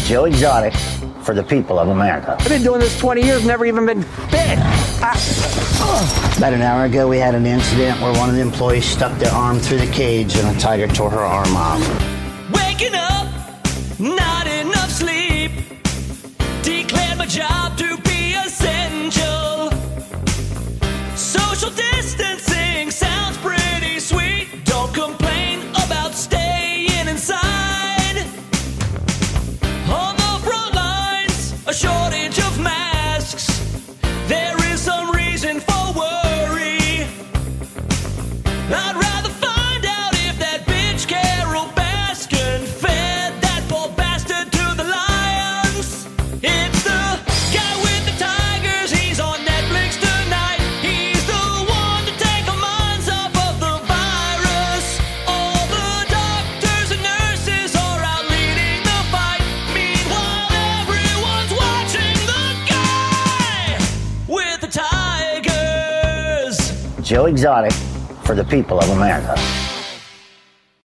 Joe Exotic for the people of America. I've been doing this 20 years, never even been bit. About an hour ago, we had an incident where one of the employees stuck their arm through the cage and a tiger tore her arm off. Waking up, not enough sleep. Declared my job to be essential. Social distancing sounds pretty sweet. Don't complain about staying inside. On the front lines, a shortage of masks. There is some reason for worry. I'd rather find out if that bitch Carol Baskin fed that poor bastard to the lions. It's the guy with the tigers, he's on Netflix tonight. He's the one to take our minds off of the virus. All the doctors and nurses are out leading the fight. Meanwhile, everyone's watching the guy with the tigers. Joe Exotic for the people of America.